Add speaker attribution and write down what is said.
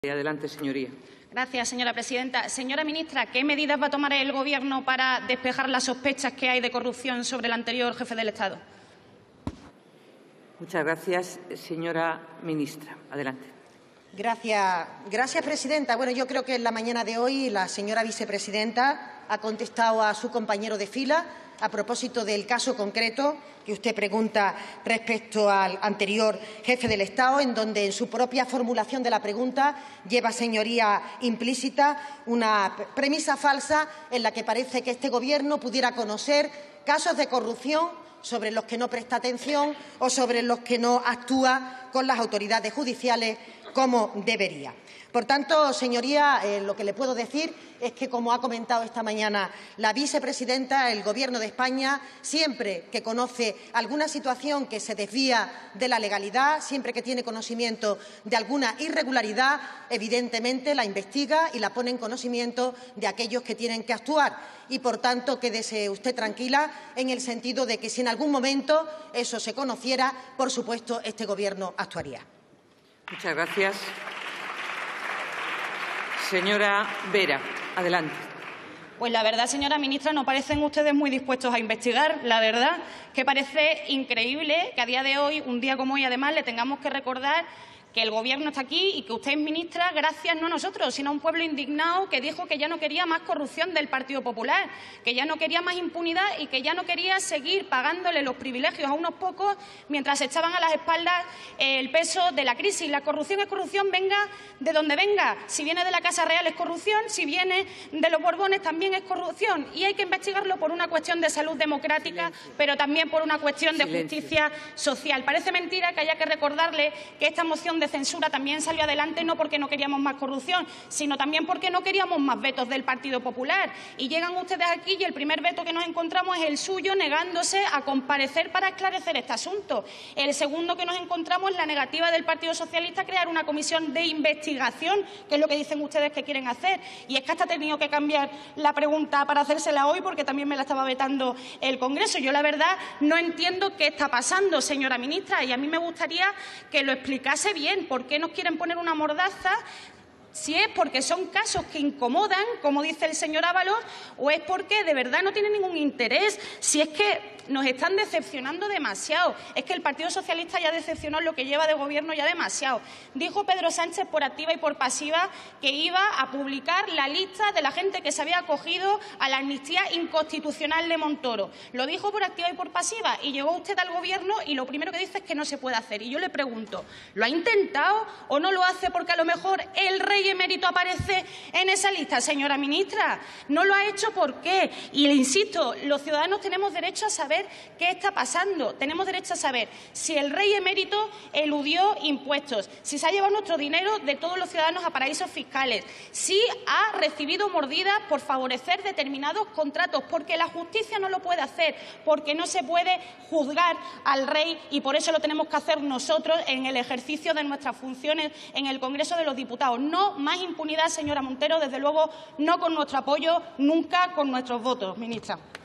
Speaker 1: Adelante, señoría.
Speaker 2: Gracias, señora presidenta. Señora ministra, ¿qué medidas va a tomar el Gobierno para despejar las sospechas que hay de corrupción sobre el anterior jefe del Estado?
Speaker 1: Muchas gracias, señora ministra. Adelante.
Speaker 3: Gracias, presidenta. Bueno, yo creo que en la mañana de hoy la señora vicepresidenta ha contestado a su compañero de fila a propósito del caso concreto que usted pregunta respecto al anterior jefe del Estado, en donde en su propia formulación de la pregunta lleva, señoría, implícita una premisa falsa en la que parece que este Gobierno pudiera conocer casos de corrupción sobre los que no presta atención o sobre los que no actúa con las autoridades judiciales como debería. Por tanto, señoría, lo que le puedo decir es que, como ha comentado esta mañana la vicepresidenta, el Gobierno de España, siempre que conoce alguna situación que se desvía de la legalidad, siempre que tiene conocimiento de alguna irregularidad, evidentemente la investiga y la pone en conocimiento de aquellos que tienen que actuar. Y, por tanto, quédese usted tranquila en el sentido de que, si en algún momento eso se conociera, por supuesto, este Gobierno actuaría.
Speaker 1: Muchas gracias. Señora Vera, adelante.
Speaker 2: Pues la verdad, señora ministra, no parecen ustedes muy dispuestos a investigar. La verdad que parece increíble que a día de hoy, un día como hoy, además, le tengamos que recordar que el Gobierno está aquí y que usted es ministra gracias no a nosotros, sino a un pueblo indignado que dijo que ya no quería más corrupción del Partido Popular, que ya no quería más impunidad y que ya no quería seguir pagándole los privilegios a unos pocos mientras se echaban a las espaldas el peso de la crisis. La corrupción es corrupción, venga de donde venga. Si viene de la Casa Real es corrupción, si viene de los Borbones también es corrupción. Y hay que investigarlo por una cuestión de salud democrática, pero también por una cuestión de justicia social. Parece mentira que haya que recordarle que esta moción de censura también salió adelante no porque no queríamos más corrupción, sino también porque no queríamos más vetos del Partido Popular. Y llegan ustedes aquí y el primer veto que nos encontramos es el suyo, negándose a comparecer para esclarecer este asunto. El segundo que nos encontramos es la negativa del Partido Socialista a crear una comisión de investigación, que es lo que dicen ustedes que quieren hacer. Y es que hasta he tenido que cambiar la pregunta para hacérsela hoy porque también me la estaba vetando el Congreso. Yo, la verdad, no entiendo qué está pasando, señora ministra, y a mí me gustaría que lo explicase bien. ¿Por qué nos quieren poner una mordaza? Si es porque son casos que incomodan, como dice el señor Ábalos, o es porque de verdad no tienen ningún interés. Si es que nos están decepcionando demasiado. Es que el Partido Socialista ya decepcionó lo que lleva de Gobierno ya demasiado. Dijo Pedro Sánchez por activa y por pasiva que iba a publicar la lista de la gente que se había acogido a la amnistía inconstitucional de Montoro. Lo dijo por activa y por pasiva y llegó usted al Gobierno y lo primero que dice es que no se puede hacer. Y yo le pregunto, ¿lo ha intentado o no lo hace porque a lo mejor el rey emérito aparece en esa lista, señora ministra? ¿No lo ha hecho por qué? Y le insisto, los ciudadanos tenemos derecho a saber qué está pasando. Tenemos derecho a saber si el rey emérito eludió impuestos, si se ha llevado nuestro dinero de todos los ciudadanos a paraísos fiscales, si ha recibido mordidas por favorecer determinados contratos, porque la justicia no lo puede hacer, porque no se puede juzgar al rey y por eso lo tenemos que hacer nosotros en el ejercicio de nuestras funciones en el Congreso de los Diputados. No más impunidad, señora Montero, desde luego no con nuestro apoyo, nunca con nuestros votos, ministra.